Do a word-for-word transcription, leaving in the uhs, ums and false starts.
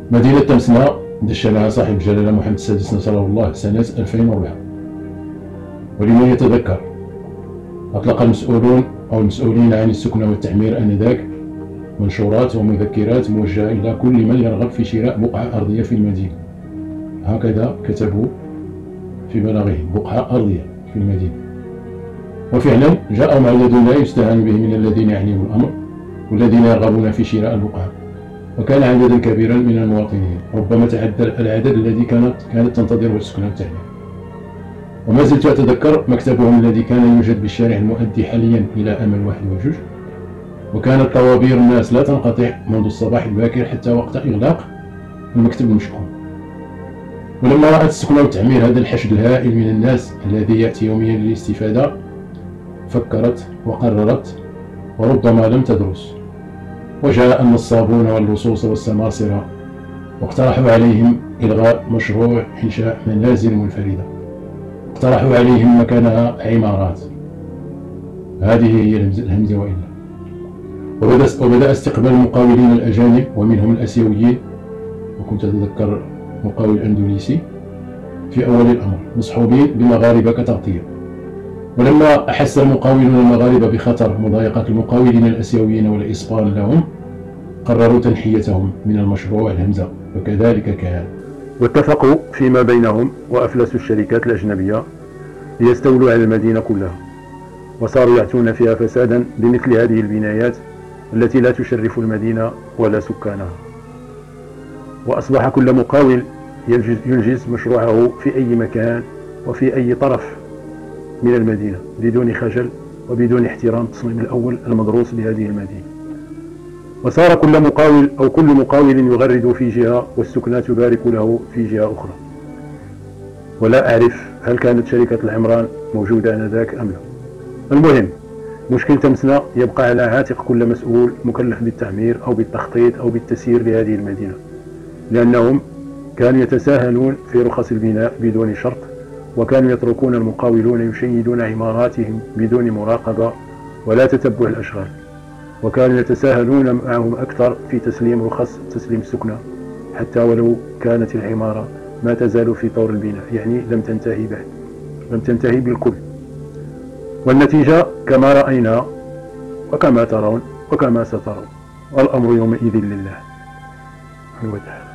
مدينة تمسنا دشنها صاحب الجلالة محمد السادس نصره الله سنة ألفين وأربعة. ولمن يتذكر، أطلق المسؤولون أو المسؤولين عن السكنة والتعمير آنذاك منشورات ومذكرات موجهة إلى كل من يرغب في شراء بقعة أرضية في المدينة. هكذا كتبوا في بلاغهم: بقعة أرضية في المدينة. وفعلا جاءهم عدد لا يستهان به من الذين يعنيهم الأمر والذين يرغبون في شراء البقعة، وكان عددا كبيرا من المواطنين، ربما تعدى العدد الذي كانت كانت تنتظره السكنة والتعمير. وما زلت أتذكر مكتبهم الذي كان يوجد بالشارع المؤدي حاليا إلى أمل واحد وجوج، وكانت طوابير الناس لا تنقطع منذ الصباح الباكر حتى وقت إغلاق المكتب المشؤوم. ولما رأت السكنة والتعمير هذا الحشد الهائل من الناس الذي يأتي يوميا للاستفادة، فكرت وقررت، وربما لم تدرس. وجاء النصابون واللصوص والسماسرة واقترحوا عليهم إلغاء مشروع إنشاء منازل منفردة، اقترحوا عليهم مكانها عمارات. هذه هي الهمزة وإلا. وبدأ استقبال المقاولين الأجانب ومنهم الآسيويين، وكنت أتذكر مقاول أندونيسي في أول الأمر، مصحوبين بمغاربة كتغطية. ولما أحس المقاولون المغاربة بخطر مضايقة المقاولين الآسيويين والإسبان لهم، قرروا تنحيتهم من المشروع الهمزة، وكذلك كان. واتفقوا فيما بينهم وأفلسوا الشركات الأجنبية ليستولوا على المدينة كلها، وصاروا يعتون فيها فسادا بمثل هذه البنايات التي لا تشرف المدينة ولا سكانها. وأصبح كل مقاول ينجز مشروعه في أي مكان وفي أي طرف من المدينة بدون خجل وبدون احترام التصميم الأول المدروس لهذه المدينة. وصار كل مقاول أو كل مقاول يغرد في جهة والسكنة تبارك له في جهة أخرى. ولا أعرف هل كانت شركة العمران موجودة آنذاك أم لا. المهم، مشكل تمسنا يبقى على عاتق كل مسؤول مكلف بالتعمير أو بالتخطيط أو بالتسيير لهذه المدينة، لأنهم كانوا يتساهلون في رخص البناء بدون شرط، وكانوا يتركون المقاولون يشيدون عماراتهم بدون مراقبة ولا تتبع الأشغال، وكانوا يتساهلون معهم أكثر في تسليم رخص تسليم السكنة، حتى ولو كانت العمارة ما تزال في طور البناء، يعني لم تنتهي بعد، لم تنتهي بالكل. والنتيجة كما رأينا وكما ترون وكما سترون، والأمر يومئذ لله. الوداع.